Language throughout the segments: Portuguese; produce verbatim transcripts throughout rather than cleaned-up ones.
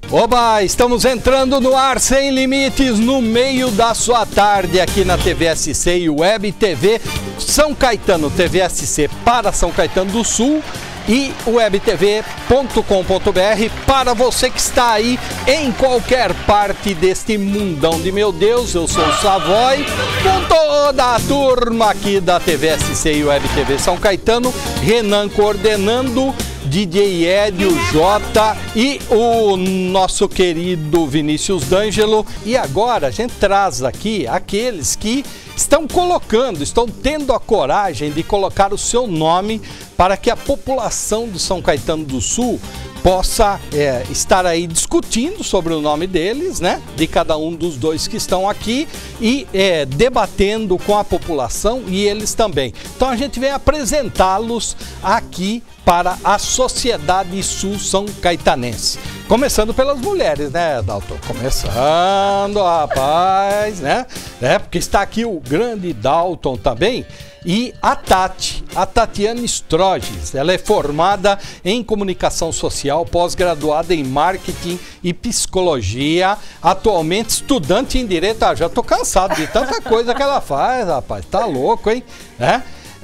Oba, estamos entrando no ar sem limites no meio da sua tarde aqui na T V S C e Web T V São Caetano, T V S C para São Caetano do Sul e web t v ponto com ponto b r para você que está aí em qualquer parte deste mundão de meu Deus. Eu sou o Savoy, com toda a turma aqui da T V S C e Web T V São Caetano, Renan coordenando, D J Hélio, J e o nosso querido Vinícius D'Angelo. E agora a gente traz aqui aqueles que estão colocando, estão tendo a coragem de colocar o seu nome para que a população de São Caetano do Sul possa é, estar aí discutindo sobre o nome deles, né? De cada um dos dois que estão aqui e é, debatendo com a população e eles também. Então a gente vem apresentá-los aqui para a sociedade sul são caetanense. Começando pelas mulheres, né, Dalton? Começando, rapaz, né? É, porque está aqui o grande Dalton também. E a Tati, a Tatiana Stroges, ela é formada em comunicação social, pós-graduada em marketing e psicologia, atualmente estudante em direito. Ah, já tô cansado de tanta coisa que ela faz, rapaz, tá louco, hein? É?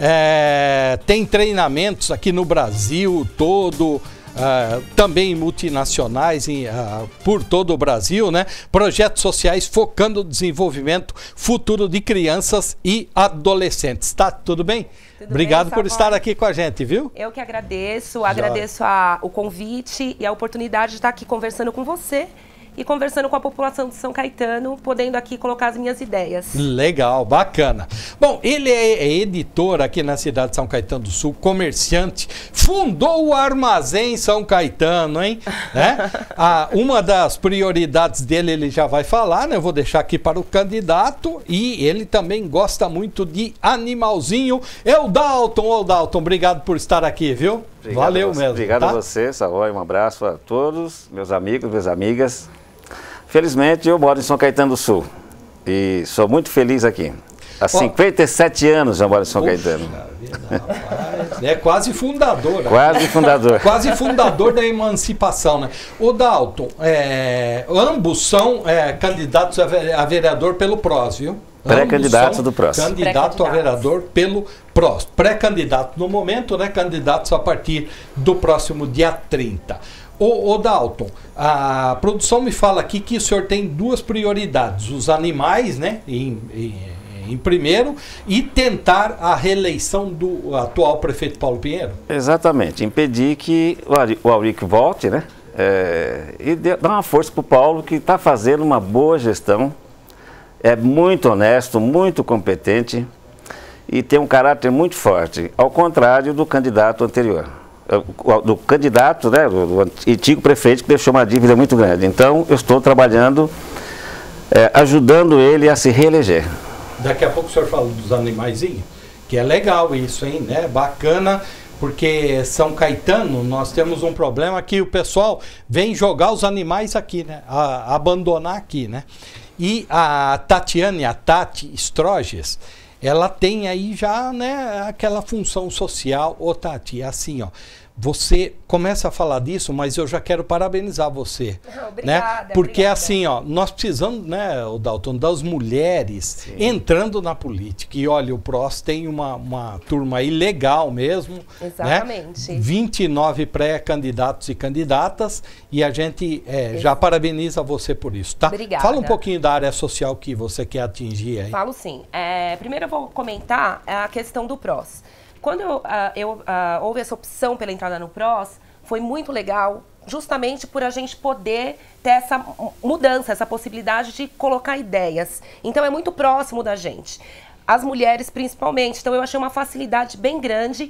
É, tem treinamentos aqui no Brasil todo, uh, também multinacionais em, uh, por todo o Brasil, né? Projetos sociais focando no desenvolvimento futuro de crianças e adolescentes. Tá tudo bem? Tudo Obrigado bem, por estar aqui com a gente, viu? Eu que agradeço, Já. agradeço a, o convite e a oportunidade de estar aqui conversando com você e conversando com a população de São Caetano, podendo aqui colocar as minhas ideias. Legal, bacana. Bom, ele é editor aqui na cidade de São Caetano do Sul, comerciante, fundou o Armazém São Caetano, hein? É? Ah, uma das prioridades dele ele já vai falar, né? Eu vou deixar aqui para o candidato e ele também gosta muito de animalzinho. É o Dalton, ô Dalton, obrigado por estar aqui, viu? Obrigado Valeu mesmo. Obrigado tá? a você, Savoy, um abraço a todos, meus amigos, minhas amigas. Felizmente, eu moro em São Caetano do Sul e sou muito feliz aqui. Há oh. cinquenta e sete anos já moro em São Poxa, Caetano. Vida, rapaz, é quase fundador. Quase fundador. Quase fundador da emancipação, né? O Dalton, é, ambos são é, candidatos a vereador pelo P R O S, viu? Pré-candidatos do P R O S. Candidato a vereador pelo P R O S. Pré-candidato no momento, né? Candidatos a partir do próximo dia trinta. Ô, ô Dalton, a produção me fala aqui que o senhor tem duas prioridades. Os animais, né? Em, em, em primeiro, e tentar a reeleição do atual prefeito Paulo Pinheiro. Exatamente. Impedir que o Aurico volte, né? É, e dar uma força para o Paulo, que está fazendo uma boa gestão. É muito honesto, muito competente e tem um caráter muito forte, ao contrário do candidato anterior. Do candidato, né, do antigo prefeito, que deixou uma dívida muito grande. Então, eu estou trabalhando, é, ajudando ele a se reeleger. Daqui a pouco o senhor fala dos animaizinhos, que é legal isso, hein, né? Bacana, porque São Caetano, nós temos um problema que o pessoal vem jogar os animais aqui, né? A, abandonar aqui, né? E a Tatiane, a Tati Stroges, ela tem aí já, né, aquela função social. Ô Tati, assim, ó, você começa a falar disso, mas eu já quero parabenizar você. Obrigada, né? Porque obrigada. Assim, ó, nós precisamos, né, o Dalton, das mulheres Sim. entrando na política. E olha, o P R O S tem uma, uma turma aí legal mesmo. Exatamente. Né? vinte e nove pré-candidatos e candidatas e a gente é, já parabeniza você por isso, tá? Obrigada. Fala um pouquinho da área social que você quer atingir aí. Falo sim. É, primeiro eu vou comentar a questão do P R O S. Quando eu, uh, eu, uh, houve essa opção pela entrada no P R O S, foi muito legal, justamente por a gente poder ter essa mudança, essa possibilidade de colocar ideias. Então é muito próximo da gente, as mulheres principalmente. Então eu achei uma facilidade bem grande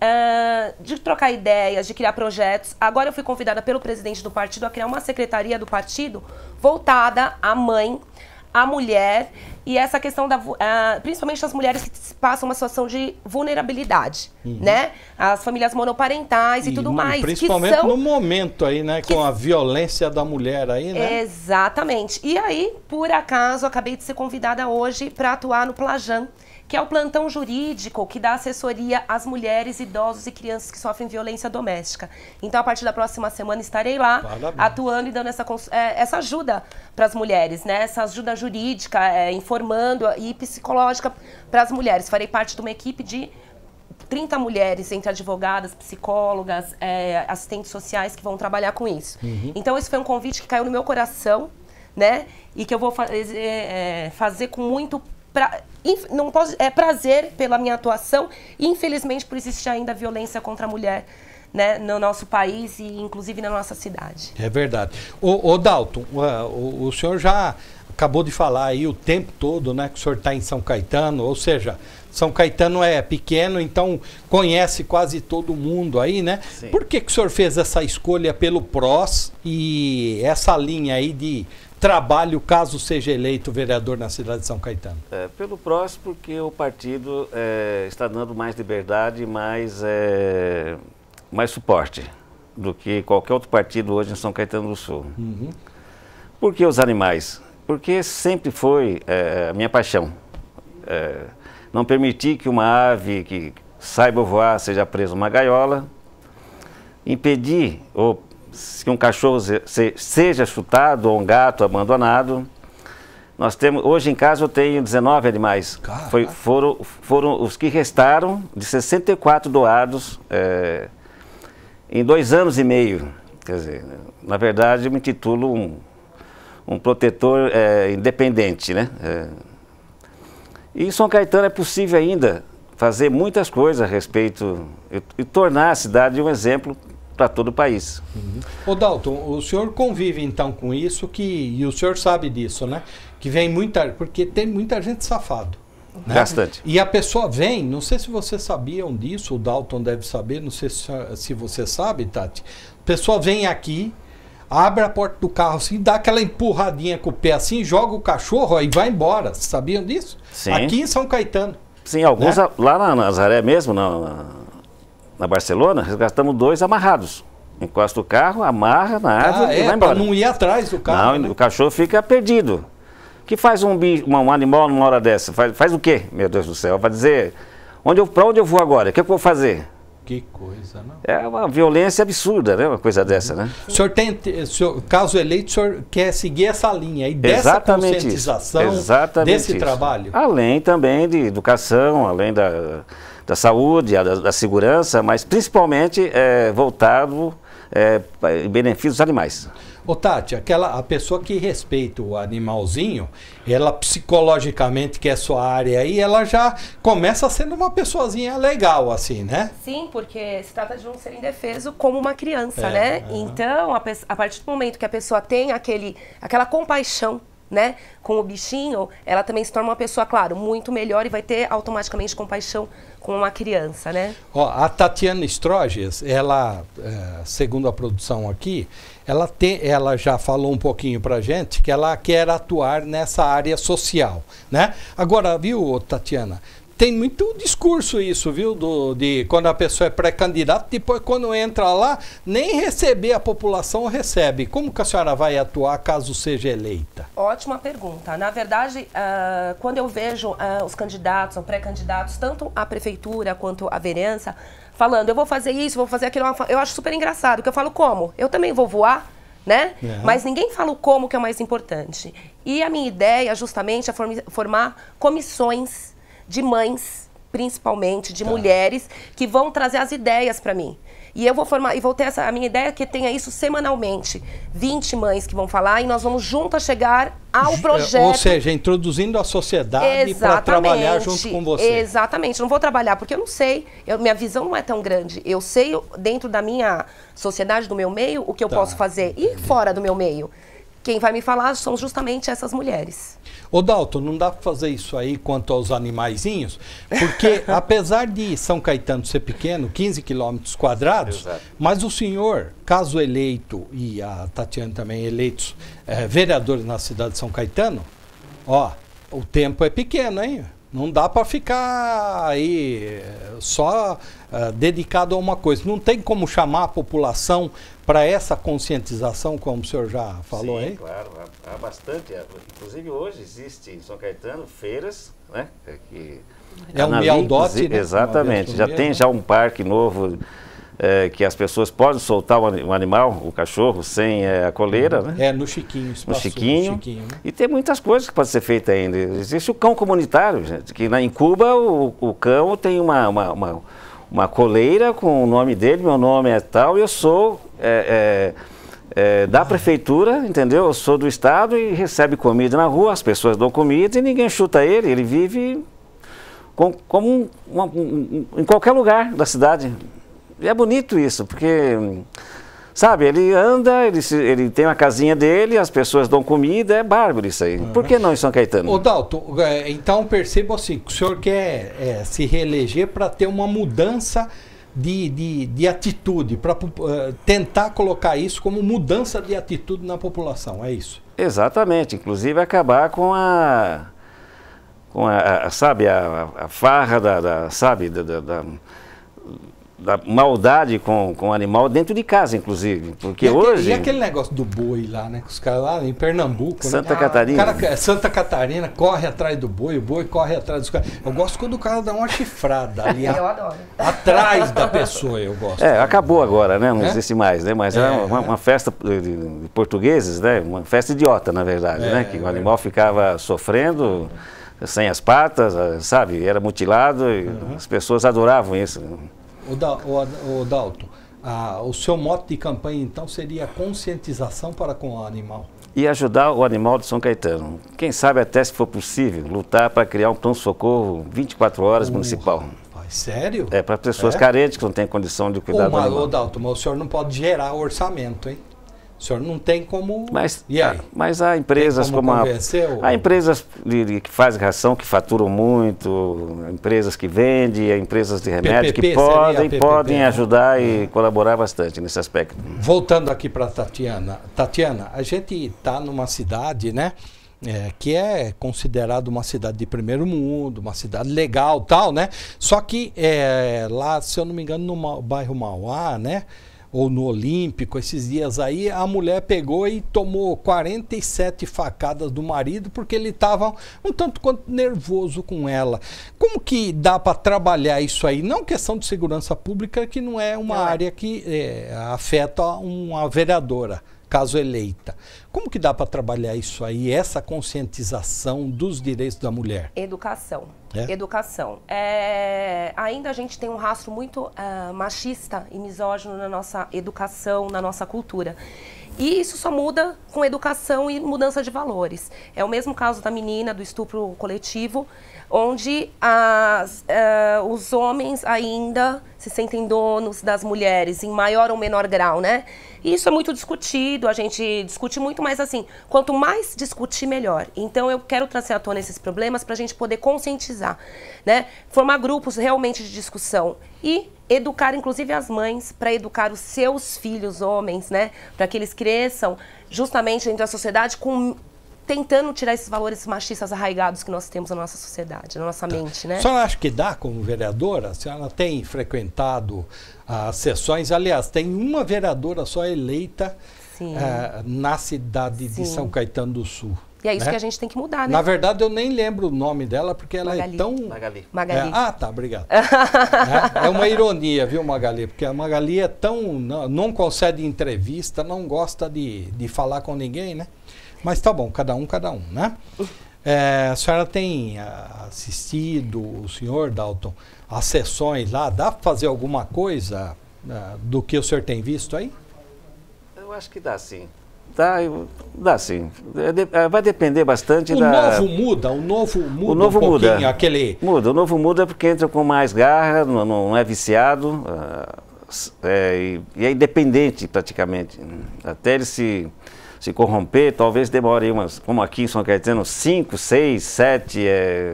uh, de trocar ideias, de criar projetos. Agora eu fui convidada pelo presidente do partido a criar uma secretaria do partido voltada à mãe, à mulher e essa questão da, uh, principalmente as mulheres que passam uma situação de vulnerabilidade, uhum. né? As famílias monoparentais e, e tudo mais. Principalmente que são, no momento aí, né? Que, com a violência da mulher aí, né? Exatamente. E aí, por acaso, acabei de ser convidada hoje para atuar no Plajan, que é o plantão jurídico que dá assessoria às mulheres, idosos e crianças que sofrem violência doméstica. Então, a partir da próxima semana, estarei lá, Parabéns. atuando e dando essa, é, essa ajuda para as mulheres, né? Essa ajuda jurídica, é, informando e psicológica para as mulheres. Farei parte de uma equipe de trinta mulheres, entre advogadas, psicólogas, é, assistentes sociais que vão trabalhar com isso. Uhum. Então, esse foi um convite que caiu no meu coração, né? E que eu vou fazer, é, fazer com muito Pra, não posso, é prazer pela minha atuação e infelizmente por existir ainda violência contra a mulher, né, no nosso país e inclusive na nossa cidade. É verdade. Ô, ô Dalton, o, o senhor já acabou de falar aí o tempo todo, né, que o senhor está em São Caetano, ou seja, São Caetano é pequeno, então conhece quase todo mundo aí, né? Sim. Por que que o senhor fez essa escolha pelo PROS e essa linha aí de trabalho caso seja eleito vereador na cidade de São Caetano? É, pelo PROS, porque o partido é, está dando mais liberdade e mais, é, mais suporte do que qualquer outro partido hoje em São Caetano do Sul. Uhum. Por que os animais? Porque sempre foi é, a minha paixão. É, não permitir que uma ave que saiba voar seja presa numa gaiola, impedir ou que um cachorro se, seja chutado ou um gato abandonado. Nós temos, hoje em casa eu tenho dezenove animais. Foi, foram, foram os que restaram de sessenta e quatro doados é, em dois anos e meio. Quer dizer, na verdade eu me intitulo um, um protetor é, independente, né? É, e em São Caetano é possível ainda fazer muitas coisas a respeito e, e tornar a cidade um exemplo para todo o país. Uhum. Ô Dalton, o senhor convive então com isso, que, e o senhor sabe disso, né? Que vem muita, porque tem muita gente safado. Né? Bastante. E a pessoa vem, não sei se vocês sabiam disso, o Dalton deve saber, não sei se, se você sabe, Tati. A pessoa vem aqui, abre a porta do carro assim, dá aquela empurradinha com o pé assim, joga o cachorro e vai embora. Vocês sabiam disso? Sim. Aqui em São Caetano. Sim, alguns, né? Lá na Nazaré mesmo, na, na Barcelona, resgatamos dois amarrados. Encosta o carro, amarra na árvore ah, e é, vai embora. Para não ir atrás do carro. Não, né? O cachorro fica perdido. O que faz um, bicho, um animal numa hora dessa? Faz, faz o quê, meu Deus do céu? Vai dizer, onde eu, para onde eu vou agora? O que eu vou fazer? Que coisa, não? É uma violência absurda, né? Uma coisa dessa, né? O senhor tem, o senhor, caso eleito, o senhor quer seguir essa linha aí, dessa Exatamente conscientização, isso. Exatamente desse isso. trabalho? Além também de educação, além da, da saúde, da, da segurança, mas principalmente é, voltado é, em benefício dos animais. Ô Tati, aquela, a pessoa que respeita o animalzinho, ela psicologicamente, que é sua área aí, ela já começa sendo uma pessoazinha legal, assim, né? Sim, porque se trata de um ser indefeso como uma criança, é, né? É. Então, a, a partir do momento que a pessoa tem aquele, aquela compaixão, né, com o bichinho, ela também se torna uma pessoa, claro, muito melhor e vai ter automaticamente compaixão com uma criança, né? Ó, a Tatiana Stroges, ela, é, segundo a produção aqui, ela, tem, ela já falou um pouquinho pra gente que ela quer atuar nessa área social, né? Agora, viu, Tatiana, tem muito discurso isso, viu, do, de quando a pessoa é pré-candidata, depois quando entra lá, nem receber a população recebe. Como que a senhora vai atuar caso seja eleita? Ótima pergunta. Na verdade, uh, quando eu vejo uh, os candidatos ou pré-candidatos, tanto à prefeitura quanto à vereança, falando, eu vou fazer isso, vou fazer aquilo, eu acho super engraçado, que eu falo como? Eu também vou voar, né? É. Mas ninguém fala o como, que é o mais importante. E a minha ideia, justamente, é formar comissões de mães, principalmente, de tá. mulheres, que vão trazer as ideias para mim. E eu vou formar, e vou ter essa, a minha ideia é que tenha isso semanalmente. vinte mães que vão falar e nós vamos juntas chegar ao projeto. Ou seja, introduzindo a sociedade para trabalhar junto com você. Exatamente. Não vou trabalhar porque eu não sei, eu, minha visão não é tão grande. Eu sei, dentro da minha sociedade, do meu meio, o que eu tá. posso fazer. E fora do meu meio? Quem vai me falar são justamente essas mulheres. Ô Dalton, não dá para fazer isso aí quanto aos animaizinhos? Porque apesar de São Caetano ser pequeno, quinze quilômetros quadrados, Exato. Mas o senhor, caso eleito, e a Tatiana também eleitos, é, vereadores na cidade de São Caetano, ó, o tempo é pequeno, hein? Não dá para ficar aí só uh, dedicado a uma coisa. Não tem como chamar a população para essa conscientização, como o senhor já falou. Sim, aí? Claro, há, há bastante. Inclusive hoje existe em São Caetano feiras, né? Que é um Mialdote, né? Exatamente. Já tem já um parque novo. É, que as pessoas podem soltar o animal, o cachorro, sem é, a coleira, né? É, no Chiquinho. No Chiquinho. Chiquinho, né? E tem muitas coisas que podem ser feitas ainda. Existe o cão comunitário, gente, que na, em Cuba o, o cão tem uma, uma, uma, uma coleira com o nome dele, meu nome é tal, e eu sou é, é, é, da prefeitura, entendeu? Eu sou do estado e recebe comida na rua, as pessoas dão comida e ninguém chuta ele, ele vive com, como um, uma, um, um, em qualquer lugar da cidade. E é bonito isso, porque, sabe, ele anda, ele, se, ele tem uma casinha dele, as pessoas dão comida, é bárbaro isso aí. Uhum. Por que não em São Caetano? Ô Dalton, então perceba assim, que o senhor quer é, se reeleger para ter uma mudança de, de, de atitude, para uh, tentar colocar isso como mudança de atitude na população, é isso? Exatamente, inclusive acabar com a, com a, a sabe, a, a farra da, da sabe, da... da, da da maldade com, com o animal dentro de casa, inclusive, porque e aquele, hoje... E aquele negócio do boi lá, né, os caras lá em Pernambuco, Santa né? Catarina. O cara, Santa Catarina corre atrás do boi, o boi corre atrás dos caras. Eu gosto quando o cara dá uma chifrada ali, eu adoro. Atrás da pessoa, eu gosto. É, acabou agora, né, não é? existe mais, né, mas é, é uma, uma festa de, de portugueses, né, uma festa idiota, na verdade, é, né, que o animal é. ficava sofrendo, sem as patas, sabe, era mutilado, e uhum. as pessoas adoravam isso. O, da, o, o Dalton, ah, o seu mote de campanha então seria conscientização para com o animal? E ajudar o animal de São Caetano. Quem sabe até, se for possível, lutar para criar um pronto-socorro vinte e quatro horas uh, municipal. Rapaz, sério? É, para pessoas é? carentes que não têm condição de cuidar Ô, do animal. Ô Dalton, mas o senhor não pode gerar orçamento, hein? O senhor não tem como... Mas, e aí? Mas há empresas como, como a... Ou... Há empresas de, de, que fazem ração, que faturam muito, empresas que vendem, empresas de remédio P P P que podem, P P P, podem ajudar né? e colaborar bastante nesse aspecto. Voltando aqui para a Tatiana. Tatiana, a gente está numa cidade, né? É, que é considerada uma cidade de primeiro mundo, uma cidade legal tal, né? Só que é, lá, se eu não me engano, no Ma- bairro Mauá, né? Ou no Olímpico, esses dias aí, a mulher pegou e tomou quarenta e sete facadas do marido porque ele estava um tanto quanto nervoso com ela. Como que dá para trabalhar isso aí? Não questão de segurança pública, que não é uma não área é. que é, afeta uma vereadora, caso eleita. Como que dá para trabalhar isso aí, essa conscientização dos direitos da mulher? Educação. É? Educação. É, ainda a gente tem um rastro muito uh, machista e misógino na nossa educação, na nossa cultura. E isso só muda com educação e mudança de valores. É o mesmo caso da menina, do estupro coletivo, onde as, uh, os homens ainda se sentem donos das mulheres, em maior ou menor grau, né? E isso é muito discutido, a gente discute muito, mas assim, quanto mais discutir, melhor. Então eu quero trazer à tona esses problemas para a gente poder conscientizar, né? Formar grupos realmente de discussão e educar, inclusive, as mães para educar os seus filhos homens, né? Para que eles cresçam justamente dentro da sociedade com... tentando tirar esses valores machistas arraigados que nós temos na nossa sociedade, na nossa mente, né? A senhora acha que dá como vereadora? A senhora tem frequentado as sessões? Aliás, tem uma vereadora só eleita uh, na cidade Sim. de São Caetano do Sul. E é isso né? que a gente tem que mudar, né? Na verdade, eu nem lembro o nome dela, porque ela Magali. é tão... Magali. Magali. É, ah, tá, obrigado. é, é uma ironia, viu, Magali? Porque a Magali é tão... Não, não concede entrevista, não gosta de, de falar com ninguém, né? Mas tá bom, cada um, cada um, né? É, a senhora tem assistido, o senhor, Dalton, as sessões lá, dá para fazer alguma coisa uh, do que o senhor tem visto aí? Eu acho que dá sim. Dá, dá sim. Vai depender bastante o da... O novo muda, o novo muda o novo um pouquinho, muda. aquele... Muda, o novo muda porque entra com mais garra, não, não é viciado, uh, é, e, e é independente praticamente. Até ele se... se corromper, talvez demore umas, como aqui em São Caetano, cinco, seis, sete é,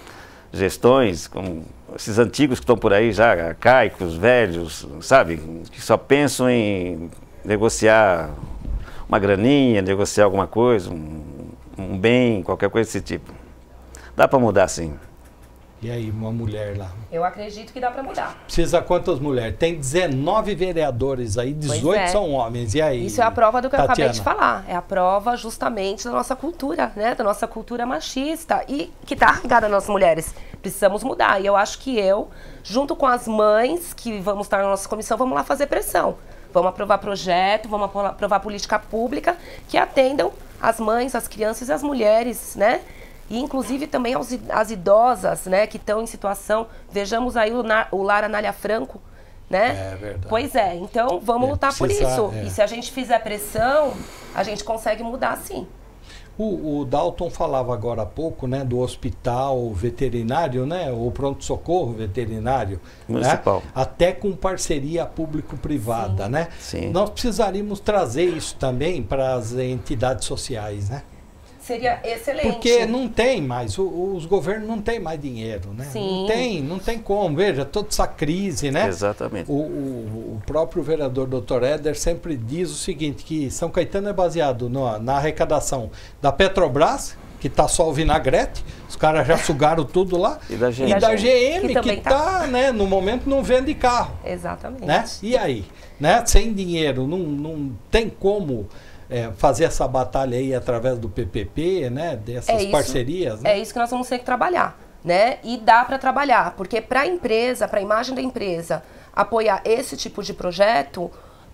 gestões, como esses antigos que estão por aí já, arcaicos, velhos, sabe, que só pensam em negociar uma graninha, negociar alguma coisa, um, um bem, qualquer coisa desse tipo. Dá para mudar sim. E aí, uma mulher lá? Eu acredito que dá para mudar. Precisa quantas mulheres? Tem dezenove vereadores aí, dezoito é. são homens. E aí? Isso é a prova do que Tatiana? eu acabei de falar. É a prova justamente da nossa cultura, né? Da nossa cultura machista e que está arraigada nas mulheres. Precisamos mudar. E eu acho que eu, junto com as mães que vamos estar na nossa comissão, vamos lá fazer pressão. Vamos aprovar projeto, vamos aprovar política pública que atendam as mães, as crianças e as mulheres, né? E, inclusive, também aos, as idosas, né, que estão em situação... Vejamos aí o, o Lar Anália Franco, né? É verdade. Pois é, então vamos é, lutar precisa, por isso. É. E se a gente fizer pressão, a gente consegue mudar sim. O, o Dalton falava agora há pouco, né, do hospital veterinário, né, o pronto-socorro veterinário, municipal, né, até com parceria público-privada, né? Sim. Nós precisaríamos trazer isso também para as entidades sociais, né? Seria excelente. Porque não tem mais, o, os governos não têm mais dinheiro, né? Sim. Não tem, não tem como. Veja, toda essa crise, né? Exatamente. O, o, o próprio vereador doutor Éder sempre diz o seguinte, que São Caetano é baseado no, na arrecadação da Petrobras, que está só o vinagrete, os caras já sugaram tudo lá, e da G M, e da G M que, que está, tá, né, no momento não vende carro. Exatamente. Né? E aí? Né? Sem dinheiro, não, não tem como... É, fazer essa batalha aí através do P P P, né? Dessas é isso, parcerias. Né? É isso que nós vamos ter que trabalhar, né? E dá para trabalhar, porque para a empresa, para a imagem da empresa, apoiar esse tipo de projeto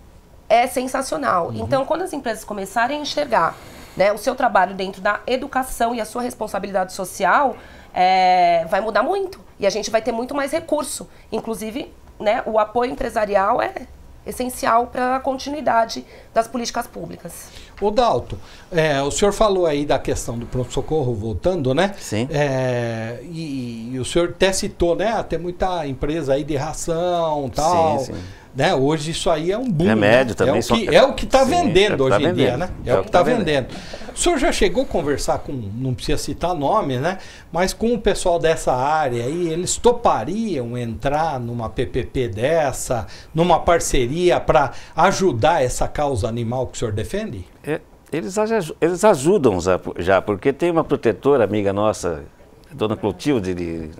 é sensacional. Uhum. Então, quando as empresas começarem a enxergar, né, o seu trabalho dentro da educação e a sua responsabilidade social, é, vai mudar muito. E a gente vai ter muito mais recurso. Inclusive, né, o apoio empresarial é essencial para a continuidade das políticas públicas. O Dalton, é, o senhor falou aí da questão do pronto-socorro, voltando, né? Sim. É, e, e o senhor até citou, né? Tem muita empresa aí de ração e tal. Sim, sim. Né? Hoje isso aí é um boom. Remédio, né? também. É o que é o que está vendendo é hoje tá em dia, vendendo. né? É, é o que está vendendo. vendendo. O senhor já chegou a conversar com, não precisa citar nome, né? Mas com o pessoal dessa área aí, eles topariam entrar numa P P P dessa, numa parceria para ajudar essa causa animal que o senhor defende? É, eles, eles ajudam já, porque tem uma protetora amiga nossa, dona Clotilde, de,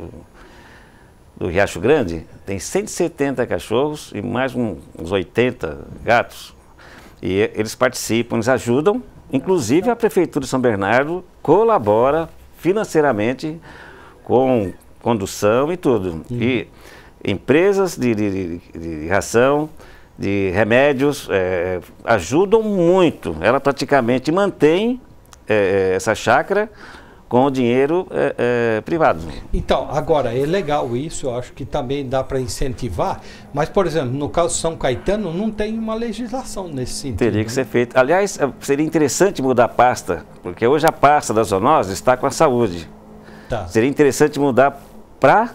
do Riacho Grande, tem cento e setenta cachorros e mais um, uns oitenta gatos. E eles participam, eles ajudam, inclusive a Prefeitura de São Bernardo colabora financeiramente com condução e tudo. Uhum. E empresas de, de, de, de ração, de remédios, é, ajudam muito. Ela praticamente mantém é, essa chácara com o dinheiro é, é, privado. Então, agora, é legal isso, eu acho que também dá para incentivar, mas, por exemplo, no caso de São Caetano, não tem uma legislação nesse sentido. Teria que né? ser feito. Aliás, seria interessante mudar a pasta, porque hoje a pasta da zoonose está com a saúde. Tá. Seria interessante mudar para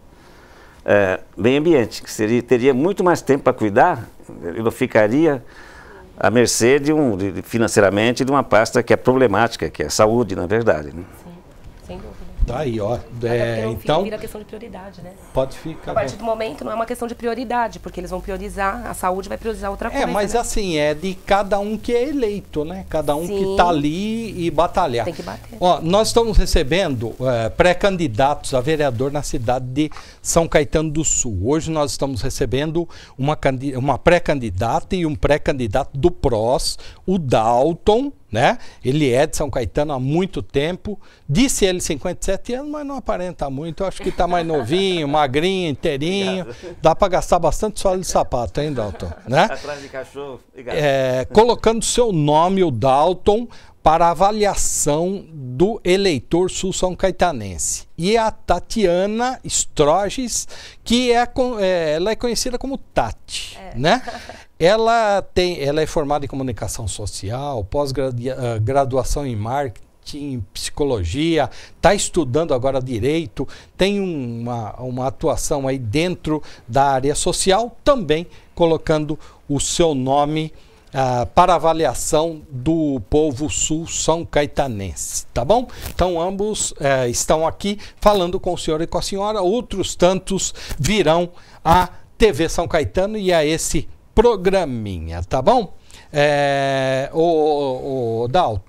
é, meio ambiente, que seria, teria muito mais tempo para cuidar, eu não ficaria à mercê de um, de, financeiramente de uma pasta que é problemática, que é saúde, na verdade. Né? Sim, sem dúvida. Tá aí, ó. É, é, então vira questão de prioridade, né? Pode ficar. A partir do momento não é uma questão de prioridade, porque eles vão priorizar, a saúde vai priorizar outra coisa. É, mas né? assim, é de cada um que é eleito, né? Cada um Sim. que está ali e batalhar. Tem que bater. Ó, nós estamos recebendo é, pré-candidatos a vereador na cidade de São Caetano do Sul. Hoje nós estamos recebendo uma, uma pré-candidata e um pré-candidato do P R O S, o Dalton, né? Ele é de São Caetano há muito tempo. Disse ele cinquenta e sete anos, mas não aparenta muito. Eu acho que está mais novinho, magrinho, inteirinho. Obrigado. Dá para gastar bastante sólido de sapato, hein, Dalton? Né? Atrás de cachorro. É, colocando seu nome, o Dalton, para avaliação do eleitor sul-são caetanense. E a Tatiana Stroges, que é, é, ela é conhecida como Tati, é. né? Ela, tem, ela é formada em comunicação social, pós-graduação em marketing, em psicologia, está estudando agora direito, tem uma, uma atuação aí dentro da área social, também colocando o seu nome Uh, para avaliação do povo sul-são caetanense, tá bom? Então ambos uh, estão aqui falando com o senhor e com a senhora, outros tantos virão à T V São Caetano e a esse programinha, tá bom? É, o, o Dalton,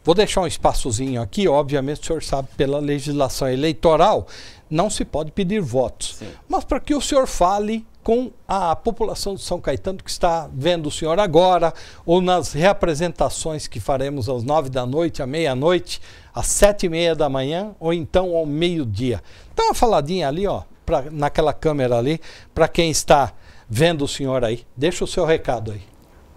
Vou deixar um espaçozinho aqui, obviamente o senhor sabe, pela legislação eleitoral, não se pode pedir votos. Sim. Mas para que o senhor fale com a população de São Caetano que está vendo o senhor agora, ou nas reapresentações que faremos às nove da noite, à meia-noite, às sete e meia da manhã, ou então ao meio-dia. Dá uma faladinha ali, ó, pra, naquela câmera ali, para quem está vendo o senhor aí. Deixa o seu recado aí.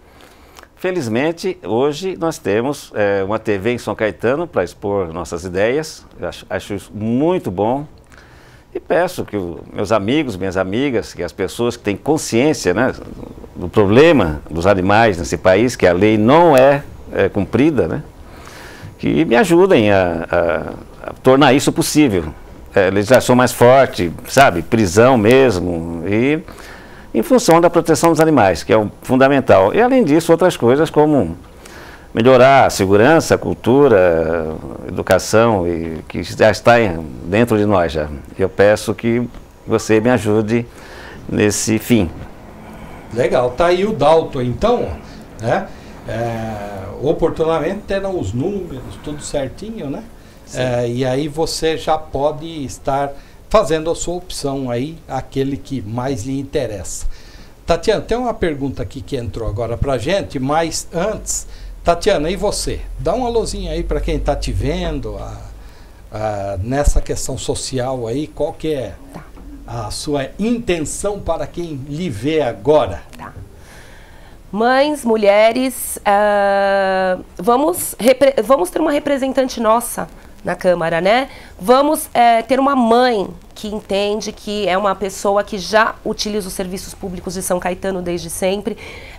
Felizmente, hoje nós temos é, uma T V em São Caetano para expor nossas ideias. Eu acho, acho isso muito bom. E peço que os meus amigos, minhas amigas, que as pessoas que têm consciência, né, do problema dos animais nesse país, que a lei não é, é cumprida, né, que me ajudem a, a, a tornar isso possível. É, legislação mais forte, sabe, prisão mesmo, e em função da proteção dos animais, que é o fundamental. E além disso, outras coisas como melhorar a segurança, a cultura, a educação, e que já está dentro de nós já. Eu peço que você me ajude nesse fim. Legal, tá aí o Dalton, então, né? É, oportunamente terão os números, tudo certinho, né? É, e aí você já pode estar fazendo a sua opção aí, aquele que mais lhe interessa. Tatiana, tem uma pergunta aqui que entrou agora pra gente, mas antes... Tatiana, e você? Dá uma alôzinha aí para quem está te vendo a, a, nessa questão social aí, qual que é tá. a sua intenção para quem lhe vê agora? Tá. Mães, mulheres, uh, vamos, vamos ter uma representante nossa na Câmara, né? Vamos uh, ter uma mãe que entende que é uma pessoa que já utiliza os serviços públicos de São Caetano desde sempre,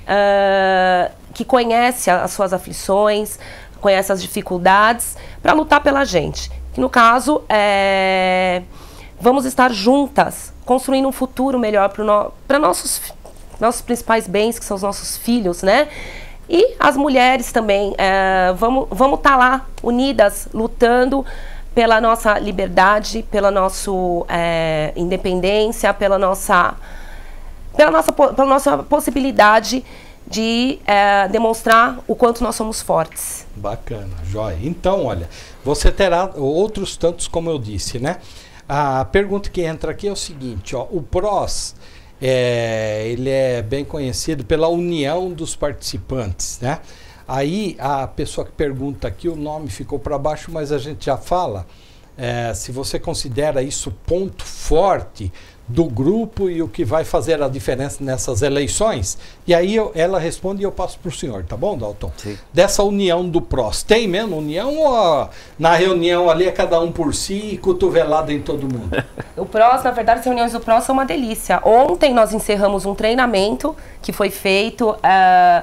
uh, que conhece as suas aflições, conhece as dificuldades, para lutar pela gente. Que no caso, é, vamos estar juntas, construindo um futuro melhor para no, nossos, nossos principais bens, que são os nossos filhos, né? E as mulheres também, é, vamos vamos estar lá, unidas, lutando pela nossa liberdade, pela nossa é, independência, pela nossa, pela, nossa, pela nossa possibilidade de é, demonstrar o quanto nós somos fortes. Bacana, joia. Então, olha, você terá outros tantos, como eu disse, né? A pergunta que entra aqui é o seguinte, ó, o P R O S, é, ele é bem conhecido pela união dos participantes, né? Aí a pessoa que pergunta aqui, o nome ficou para baixo, mas a gente já fala, é, se você considera isso ponto forte do grupo e o que vai fazer a diferença nessas eleições. E aí eu, ela responde e eu passo para o senhor, tá bom, Dalton? Sim. Dessa união do P R O S, tem mesmo união ou na reunião ali é cada um por si e cotovelada em todo mundo? O P R O S, na verdade, as reuniões do P R O S são uma delícia. Ontem nós encerramos um treinamento que foi feito uh,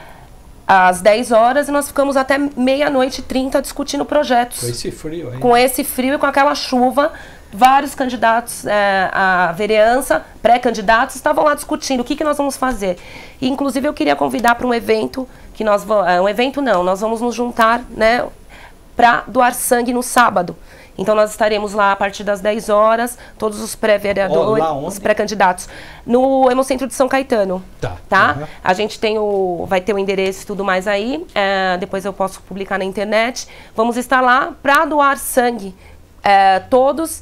às dez horas e nós ficamos até meia-noite e trinta discutindo projetos. Com esse frio aí. Com esse frio e com aquela chuva. Vários candidatos é, à vereança, pré-candidatos, estavam lá discutindo o que, que nós vamos fazer. E, inclusive, eu queria convidar para um evento, que nós vamos, é, um evento não, nós vamos nos juntar, né, para doar sangue no sábado. Então, nós estaremos lá a partir das dez horas, todos os pré-vereadores, oh, os pré-candidatos, no Hemocentro de São Caetano. Tá. tá? Uhum. A gente tem o, vai ter o endereço e tudo mais aí, é, depois eu posso publicar na internet. Vamos estar lá para doar sangue, é, todos...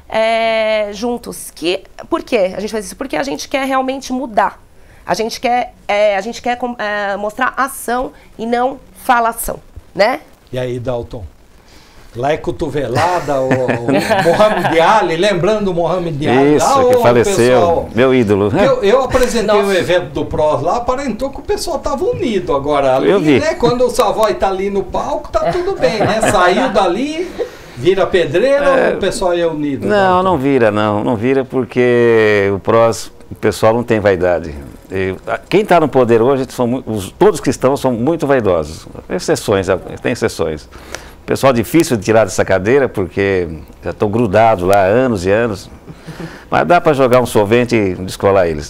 É, juntos. Que, por quê a gente faz isso? Porque a gente quer realmente mudar. A gente quer, é, a gente quer é, mostrar ação e não falação, né? E aí, Dalton? Lá é cotovelada, o, o Mohamed Ali, lembrando o Mohamed Ali. Isso, lá, que faleceu, pessoal, meu ídolo. Eu, eu apresentei o evento do P R O S lá, aparentou que o pessoal estava unido agora. Ali, eu vi. Né, quando o Savoy está ali no palco, tá tudo bem, né? Saiu dali... Vira pedreira é, ou o pessoal é unido? Não, não vira, não. Não vira porque o P R O S, o pessoal não tem vaidade. E, quem está no poder hoje, são, os, todos que estão são muito vaidosos. Exceções, tem exceções. O pessoal é difícil de tirar dessa cadeira porque já estão grudados lá há anos e anos. Mas dá para jogar um solvente e descolar eles.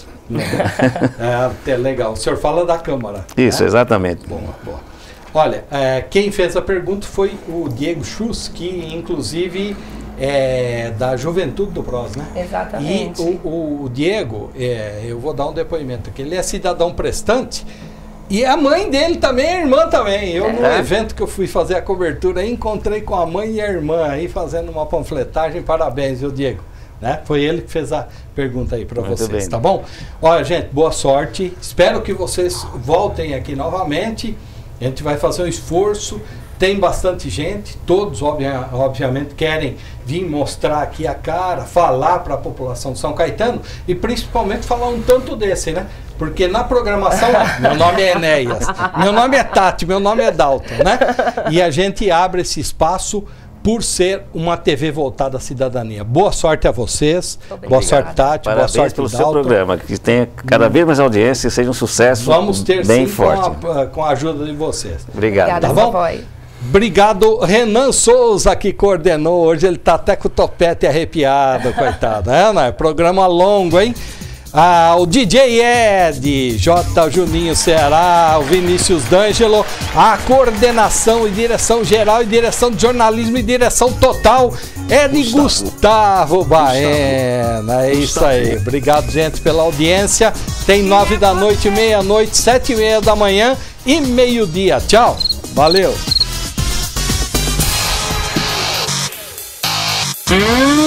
É, é legal. O senhor fala da Câmara. Isso, né? Exatamente. Boa, boa. Olha, é, quem fez a pergunta foi o Diego Schuss, que inclusive é da juventude do P R O S, né? Exatamente. E o, o Diego, é, eu vou dar um depoimento aqui, ele é cidadão prestante E a mãe dele também, a irmã também. Eu, É. no evento que eu fui fazer a cobertura, aí, encontrei com a mãe e a irmã aí fazendo uma panfletagem. Parabéns, viu, Diego? Né? Foi ele que fez a pergunta aí para vocês, bem. Tá bom? Olha, gente, boa sorte. Espero que vocês voltem aqui novamente. A gente vai fazer um esforço. Tem bastante gente, todos obvia, obviamente querem vir mostrar aqui a cara, falar para a população de São Caetano e principalmente falar um tanto desse, né? Porque na programação, meu nome é Enéas, meu nome é Tati, meu nome é Dalton, né? E a gente abre esse espaço por ser uma T V voltada à cidadania. Boa sorte a vocês, boa sorte, Tati, Parabéns boa sorte pelo Dalton. seu programa, que tenha cada vez mais audiência e seja um sucesso. Vamos ter bem sim forte. Com, a, com a ajuda de vocês. Obrigado. Obrigada, Tá bom? vovó. Obrigado, Renan Souza, que coordenou. Hoje ele tá até com o topete arrepiado, coitado. É, né? Programa longo, hein? Ah, o D J Ed, J. Juninho Ceará, o Vinícius D'Angelo, a coordenação e direção geral e direção de jornalismo e direção total é de Gustavo, Gustavo Baena. É isso aí. Obrigado, gente, pela audiência. Tem nove da noite, meia-noite, sete e meia da manhã e meio-dia. Tchau. Valeu. Hum.